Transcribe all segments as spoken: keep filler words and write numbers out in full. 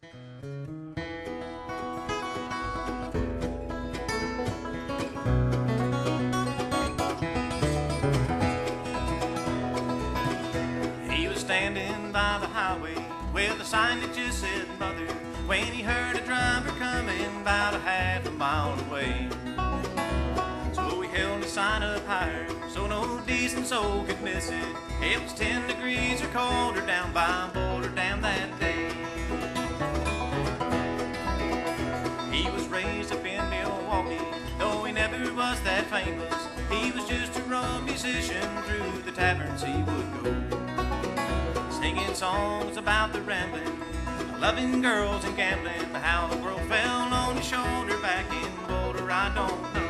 He was standing by the highway with a sign that just said mother, when he heard a driver coming about a half a mile away. So he held the sign up higher so no decent soul could miss it. It was ten degrees or colder down by Boulder Dam that day. He was raised up in Milwaukee, though he never was that famous. He was just a rum musician, through the taverns he would go, singing songs about the rambling, loving girls and gambling. How the world fell on his shoulder back in Boulder, I don't know.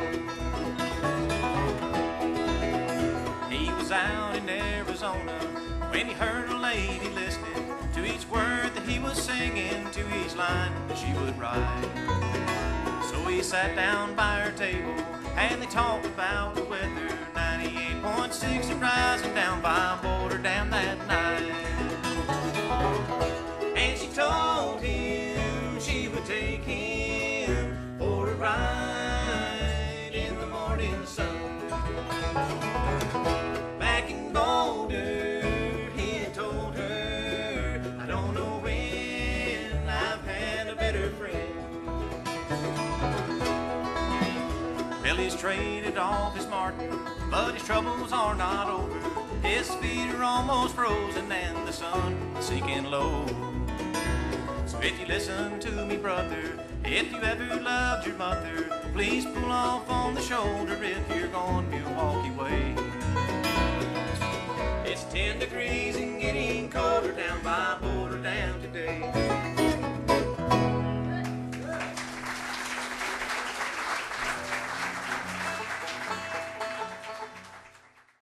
He was out in Arizona when he heard a lady listening to each word that he was singing, to each line that she would write. So he sat down by her table and they talked about the weather. ninety-eight point six rising down by Boulder Dam that night. And she told him she would take him for a ride in the morning sun. Back in Boulder, he had told her, I don't know when I've had a better friend. Well, he's traded off his Martin, but his troubles are not over. His feet are almost frozen and the sun is sinking low. So if you listen to me, brother, if you ever loved your mother, please pull off on the shoulder if you're going Milwaukee way. It's ten degrees